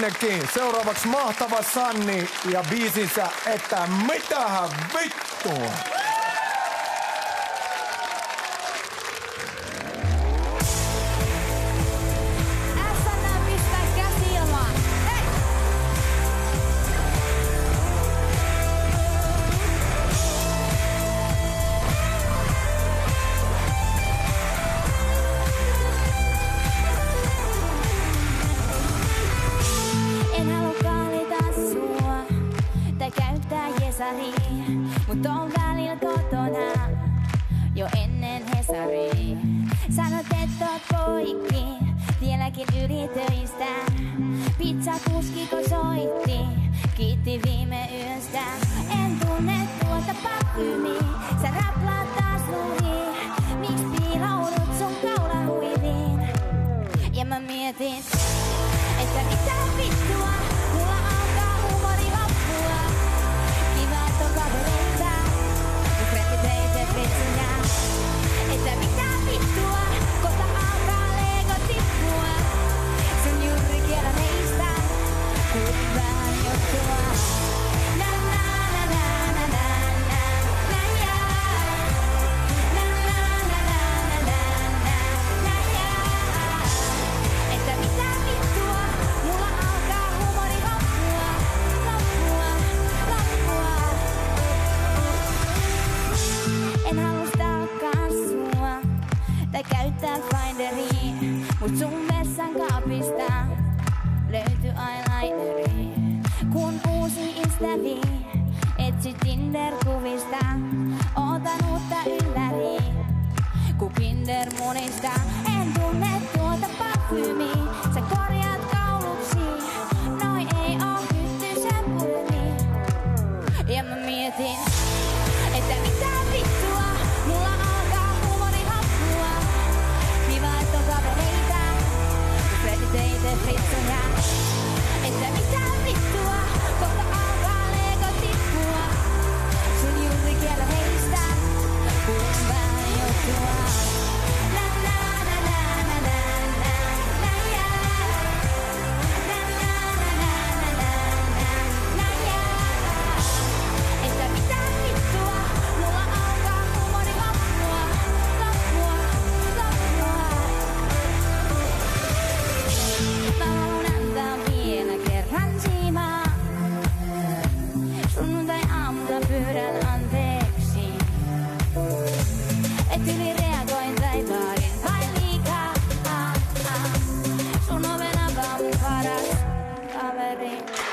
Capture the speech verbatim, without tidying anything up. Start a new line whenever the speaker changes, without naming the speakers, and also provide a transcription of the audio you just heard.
Nekin. Seuraavaksi mahtava Sanni ja biisinsä, että mitähän vittua.
Mut on välillä kotona jo ennen Hesaria. Sanot, et oot poikki, vieläkin ylitöistä. Pizzakuskiko soitti, kiitti viime yöstä. En tunne tuota parfyymiä, sä räplaat taas luihin. Miks piilaudut sun kaulahuiviin? Ja mä mietin, että mitä vittua, mulla alkaa humori loppua. Kavereita, kun frendi teitä vitsuja. Että mitä vittua, kohta alkaa Lego tippua. Sun juuri kielä meistä, kuulin vähän juttua. Na na na na na na na na ja. Na na na na na na na ja. Että mitä vittua, mulla alkaa humori loppua, loppua, loppua. En halua stalkkaa sua tai käyttää Finderia, mut sun vessan kaapista löytyy eyelineri. Kun uusi ystävi etsi Tinder-kuvista, ootan uutta ylläri, ku Kinder munista. En tunne tuota parfyymiä, sä korjaat kauluksi, noi ei oo hyttysen pulmi. Ja mä mietin, että mitä vittua, mulla alkaa humori loppua. Kiva, et on kavereita, kun frendi teitä vitsuja. Että mitä vittua, kohta alkaa Lego tippua. Sun juuri kielä heistä, kuulin vähän juttua. Na na na na na na na na ja. Na na na na na na na ja. Että mitä vittua, mulla alkaa humori loppua, loppua, loppua. Mä haluun antaa vielä kerran siimaa. Sunnuntai-aamuna pyydän anteeksi, et ylireagoin tai vaadin vain liikaa. Ah, ah. Sun oven avaa mun paras kaveri.